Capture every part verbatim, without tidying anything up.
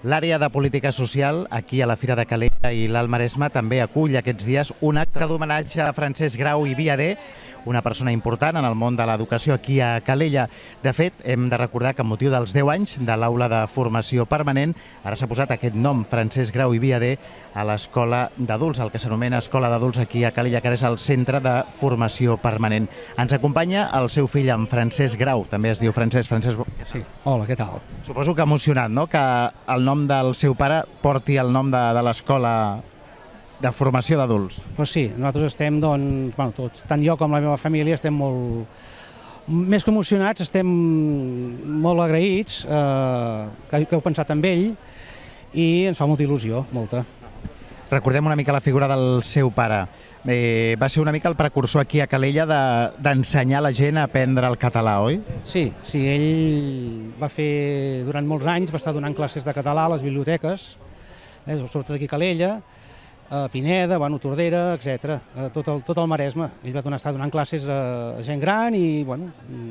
L'àrea de política social, aquí a la Fira de Calella i l'Alt Maresme, també acull aquests dies un acte d'homenatge a Francesc Grau i Viader, una persona important en el món de l'educació aquí a Calella. De fet, hem de recordar que amb motiu dels deu anys de l'Aula de Formació Permanent, ara s'ha posat aquest nom, Francesc Grau i Viader, a l'Escola d'Adults, el que s'anomena Escola d'Adults aquí a Calella, que ara és el Centre de Formació Permanent. Ens acompanya el seu fill, en Francesc Grau, també es diu Francesc. Francesc... Sí, hola, què tal? Suposo que emocionat, no?, que el nom del seu pare porti el nom de, de l'escola de formació d'adults. Pues sí, nosaltres estem, doncs, bueno, tots, tant jo com la meva família, estem molt, més que emocionats, estem molt agraïts eh, que, que heu pensat en ell i ens fa molta il·lusió, molta. Recordem una mica la figura del seu pare. Eh, va ser una mica el precursor aquí a Calella d'ensenyar de, la gent a aprendre el català, oi? Sí, sí, ell va fer, durant molts anys, va estar donant classes de català a les biblioteques, eh, sobretot aquí a Calella, a Pineda, bueno, Tordera, etcètera, tot el, tot el Maresme. Ell va donar, estar donant classes a gent gran i, bueno...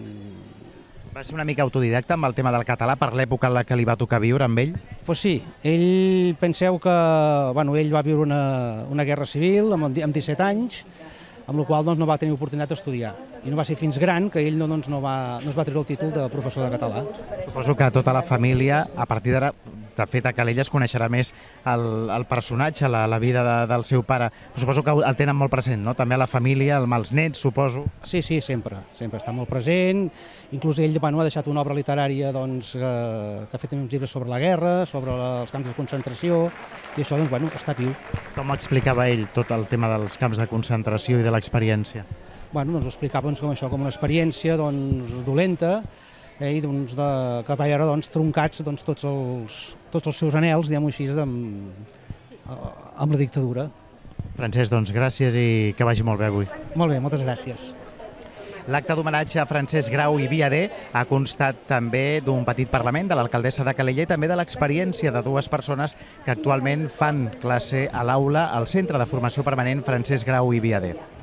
Va ser una mica autodidacta amb el tema del català per l'època en la que li va tocar viure amb ell? Pues sí, ell, penseu que, bueno, ell va viure una, una guerra civil amb, amb disset anys, amb la qual doncs, no va tenir oportunitat d'estudiar. I no va ser fins gran que ell no, doncs, no, va, no es va treure el títol de professor de català. Suposo que tota la família, a partir d'ara, de fet, a Calella es coneixerà més el, el personatge, la, la vida de, del seu pare. Però suposo que el tenen molt present, no? També a la família, els nets, suposo. Sí, sí, sempre. Sempre està molt present. Inclús ell, bueno, ha deixat una obra literària doncs, que, que ha fet uns llibres sobre la guerra, sobre els camps de concentració, i això doncs, bueno, està viu. Com explicava ell tot el tema dels camps de concentració i de l'experiència? Bueno, doncs ho explicava doncs, com això, com una experiència doncs, dolenta, eh, i doncs, de, que va veure doncs, troncats doncs, tots, els, tots els seus anhels, diguem-ho així, amb, amb la dictadura. Francesc, doncs gràcies i que vagi molt bé avui. Molt bé, moltes gràcies. L'acte d'homenatge a Francesc Grau i Viader ha constat també d'un petit parlament de l'alcaldessa de Calella i també de l'experiència de dues persones que actualment fan classe a l'aula al Centre de Formació Permanent Francesc Grau i Viader.